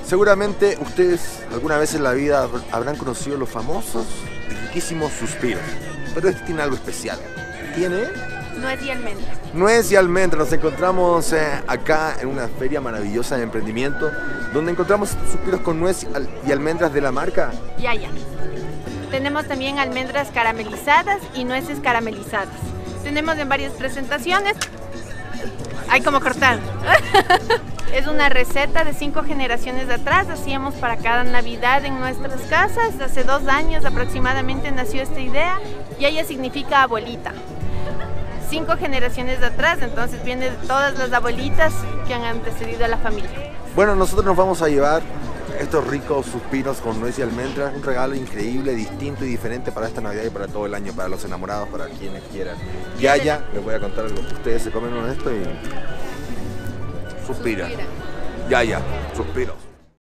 Seguramente ustedes alguna vez en la vida habrán conocido los famosos y riquísimos suspiros, pero este tiene algo especial. ¿Tiene? Nuez y almendra. Nuez y almendra. Nos encontramos acá en una feria maravillosa de emprendimiento, donde encontramos suspiros con nuez y almendras de la marca Ya. Tenemos también almendras caramelizadas y nueces caramelizadas. Tenemos en varias presentaciones. Hay como cortar. Es una receta de 5 generaciones de atrás. Hacíamos para cada Navidad en nuestras casas. Hace 2 años aproximadamente nació esta idea. Y ella significa abuelita. 5 generaciones de atrás, entonces viene de todas las abuelitas que han antecedido a la familia. Bueno, nosotros nos vamos a llevar estos ricos suspiros con nuez y almendras, un regalo increíble, distinto y diferente para esta Navidad y para todo el año, para los enamorados, para quienes quieran. Yaya, les voy a contar algo. Ustedes se comen uno de esto y suspiran. Yaya, suspiros.